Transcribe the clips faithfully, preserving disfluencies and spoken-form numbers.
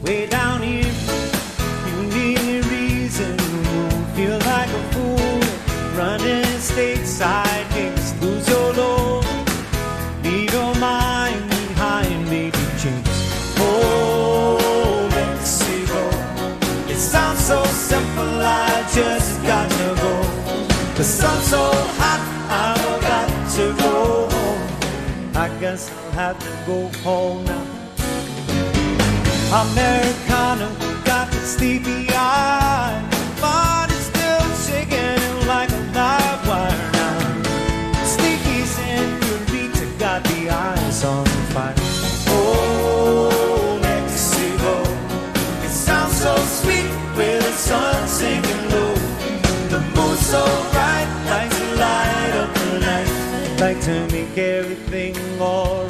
way down here. You need a reason, you feel like a fool. Running stateside makes you lose your load. Leave your mind behind, maybe change. Oh, Mexico, it sounds so simple, I just got to go. The sun's so hot, I've got to go home. I guess I'll have to go home now. Americana got the sleepy eye, but it's still shaking like a live wire now. Sneaky senorita got the eyes on fire. Oh, Mexico, it sounds so sweet with the sun sinking low. The moon's so bright, like to light up the night, like to make everything alright.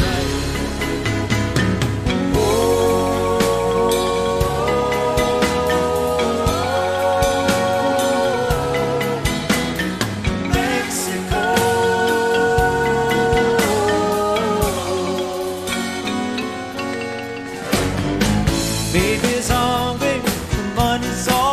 Baby's hungry, the money's all